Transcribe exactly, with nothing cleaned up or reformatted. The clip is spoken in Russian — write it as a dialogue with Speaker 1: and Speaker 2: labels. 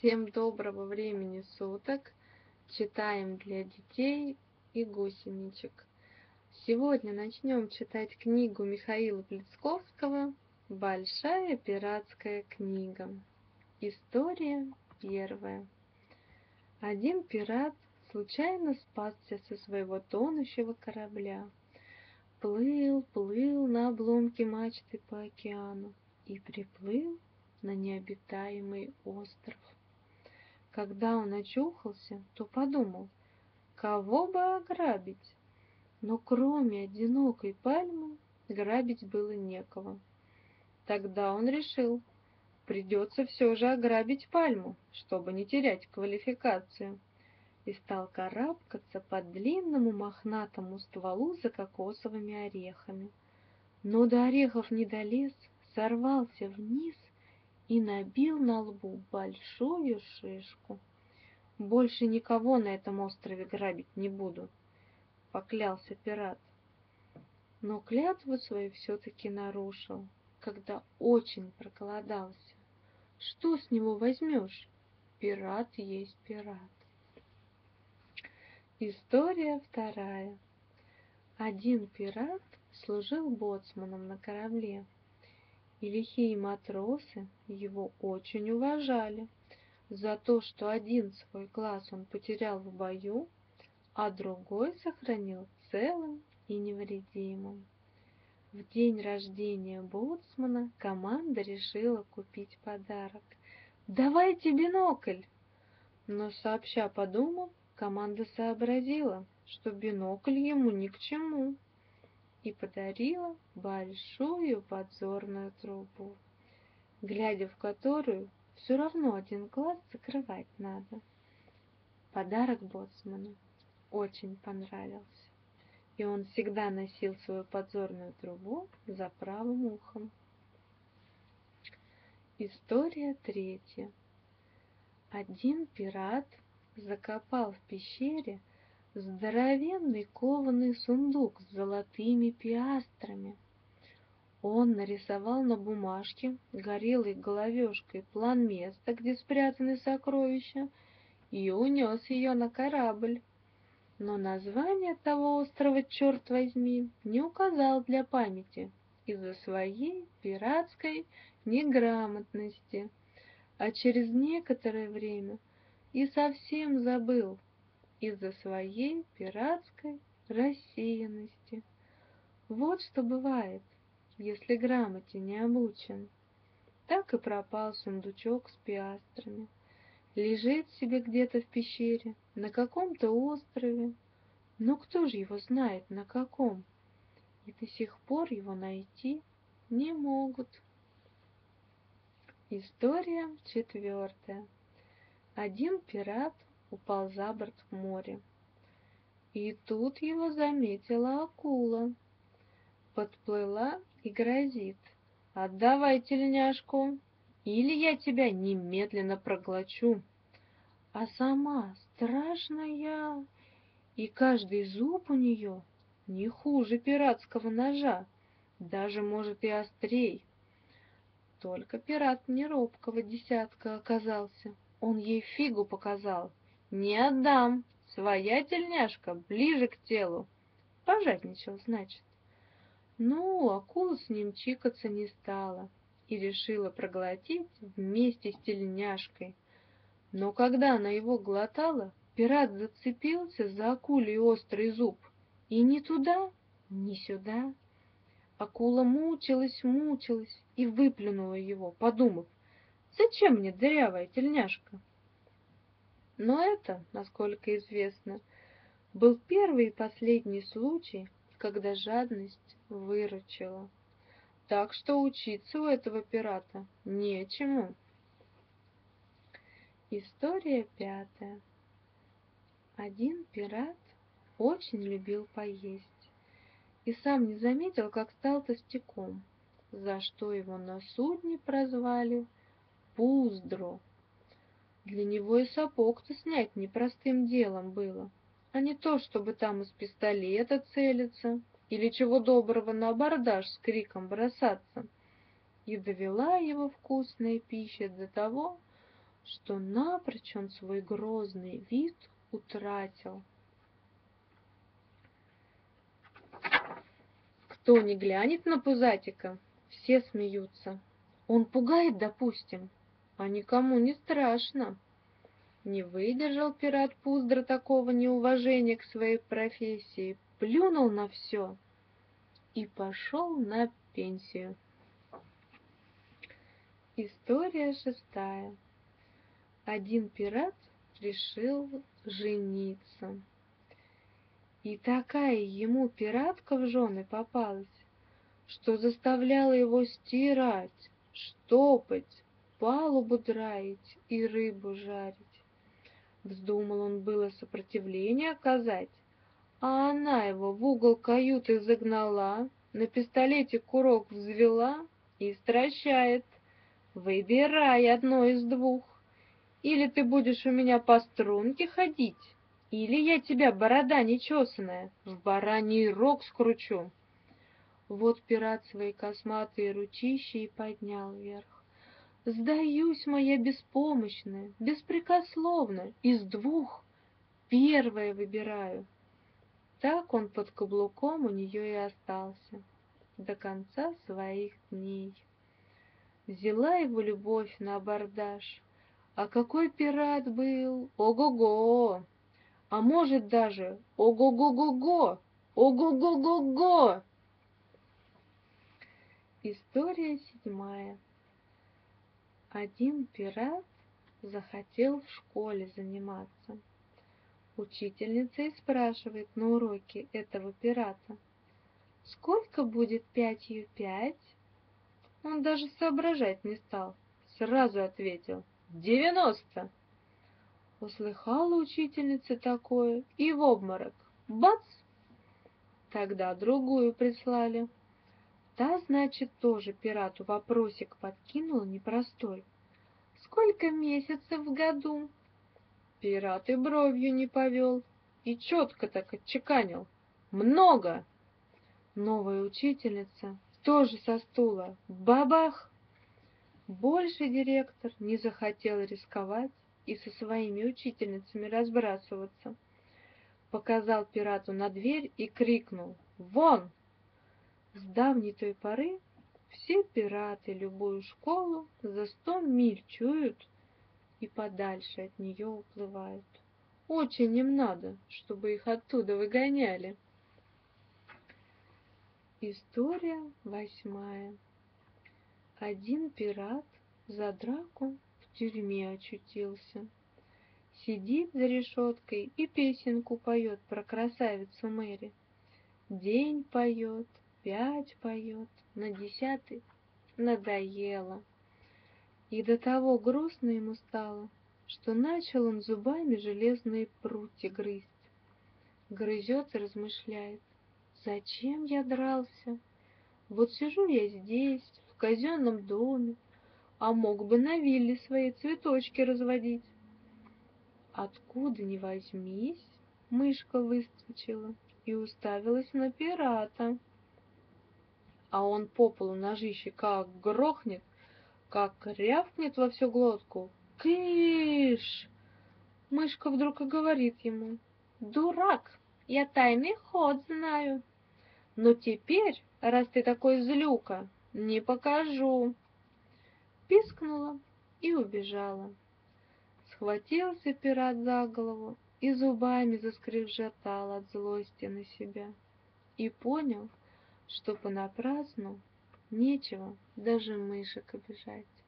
Speaker 1: Всем доброго времени суток! Читаем для детей и гусеничек. Сегодня начнем читать книгу Михаила Плецковского «Большая пиратская книга». История первая. Один пират случайно спасся со своего тонущего корабля. Плыл, плыл на обломке мачты по океану и приплыл на необитаемый остров. Когда он очухался, то подумал, кого бы ограбить, но кроме одинокой пальмы грабить было некого. Тогда он решил, придется все же ограбить пальму, чтобы не терять квалификацию, и стал карабкаться по длинному мохнатому стволу за кокосовыми орехами. Но до орехов не долез, сорвался вниз и набил на лбу большую шишку. «Больше никого на этом острове грабить не буду», — поклялся пират. Но клятву свою все-таки нарушил, когда очень проголодался. Что с него возьмешь? Пират есть пират. История вторая. Один пират служил боцманом на корабле, и лихие матросы его очень уважали за то, что один свой глаз он потерял в бою, а другой сохранил целым и невредимым. В день рождения боцмана команда решила купить подарок. «Давайте бинокль!» Но, сообща подумав, команда сообразила, что бинокль ему ни к чему, и подарила большую подзорную трубу, глядя в которую все равно один глаз закрывать надо. Подарок боцману очень понравился, и он всегда носил свою подзорную трубу за правым ухом. История третья. Один пират закопал в пещере здоровенный кованый сундук с золотыми пиастрами. Он нарисовал на бумажке горелой головешкой план места, где спрятаны сокровища, и унес ее на корабль. Но название того острова, черт возьми, не указал для памяти из-за своей пиратской неграмотности, а через некоторое время и совсем забыл из-за своей пиратской рассеянности. Вот что бывает, если грамоте не обучен. Так и пропал сундучок с пиастрами. Лежит себе где-то в пещере, на каком-то острове, но кто же его знает, на каком? И до сих пор его найти не могут. История четвертая. Один пират упал за борт в море, и тут его заметила акула. Подплыла и грозит: «Отдавай тельняшку, или я тебя немедленно проглочу». А сама страшная, и каждый зуб у нее не хуже пиратского ножа, даже, может, и острей. Только пират не робкого десятка оказался, он ей фигу показал: «Не отдам, своя тельняшка ближе к телу». Пожадничал, значит. Ну, акула с ним чикаться не стала и решила проглотить вместе с тельняшкой. Но когда она его глотала, пират зацепился за акулий острый зуб, и ни туда, ни сюда. Акула мучилась, мучилась и выплюнула его, подумав: «Зачем мне дырявая тельняшка?» Но это, насколько известно, был первый и последний случай, когда жадность выручила. Так что учиться у этого пирата нечему. История пятая. Один пират очень любил поесть и сам не заметил, как стал толстяком, за что его на судне прозвали Пуздро. Для него и сапог-то снять непростым делом было, а не то, чтобы там из пистолета целиться или чего доброго на абордаж с криком бросаться. И довела его вкусная пища до того, что напрочь он свой грозный вид утратил. Кто не глянет на пузатика, все смеются. Он пугает, допустим, а никому не страшно. Не выдержал пират Пуздра такого неуважения к своей профессии, плюнул на все и пошел на пенсию. История шестая. Один пират решил жениться. И такая ему пиратка в жены попалась, что заставляла его стирать, штопать, палубу драить и рыбу жарить. Вздумал он было сопротивление оказать, а она его в угол каюты загнала, на пистолете курок взвела и стращает: «Выбирай одно из двух. Или ты будешь у меня по струнке ходить, или я тебя, борода нечесанная, в бараний рог скручу». Вот пират свои косматые ручища и поднял вверх. «Сдаюсь, моя беспомощная, беспрекословно, из двух первое выбираю». Так он под каблуком у нее и остался до конца своих дней. Взяла его любовь на абордаж. А какой пират был! Ого-го! А может даже ого-го-го-го! Ого-го-го-го! История седьмая. Один пират захотел в школе заниматься. Учительница и спрашивает на уроке этого пирата: «Сколько будет пятью пять?» Он даже соображать не стал, сразу ответил: «Девяносто!» Услыхала учительница такое и в обморок. Бац! Тогда другую прислали. Та, значит, тоже пирату вопросик подкинула непростой: «Сколько месяцев в году?» Пират и бровью не повел и четко так отчеканил: «Много!» Новая учительница тоже со стула. Бабах! Больше директор не захотел рисковать и со своими учительницами разбрасываться. Показал пирату на дверь и крикнул: «Вон!» С давней той поры все пираты любую школу за сто миль чуют и подальше от нее уплывают. Очень им надо, чтобы их оттуда выгоняли. История восьмая. Один пират за драку в тюрьме очутился. Сидит за решеткой и песенку поет про красавицу Мэри. День поет, пять поет, на десятый надоело. И до того грустно ему стало, что начал он зубами железные прутья грызть. Грызет и размышляет: зачем я дрался? Вот сижу я здесь, в казенном доме, а мог бы на вилле свои цветочки разводить. Откуда ни возьмись, мышка выскочила и уставилась на пирата. А он по полу ножище как грохнет, как рявкнет во всю глотку: «Кыш!» Мышка вдруг и говорит ему: «Дурак, я тайный ход знаю, но теперь, раз ты такой злюка, не покажу». Пискнула и убежала. Схватился пират за голову и зубами заскрежетал от злости на себя. И понял, что понапрасну нечего даже мышек обижать.